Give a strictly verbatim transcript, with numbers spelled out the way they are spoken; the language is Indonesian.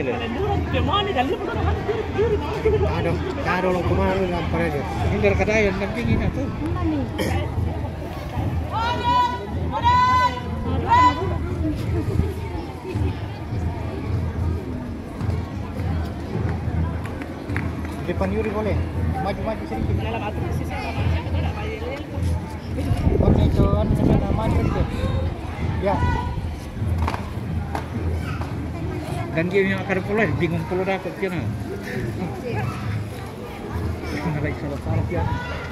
Ada, ada orang kemarin lampar aja. Ini dari kadayan kan tinggi kan tuh. Depan Yuri boleh, maju-maju sedikit. Warna itu, anu maju sedikit. Ya. Dan dia yang akan pulang, bingung pulau dapat kena. Nalai salah salah ya.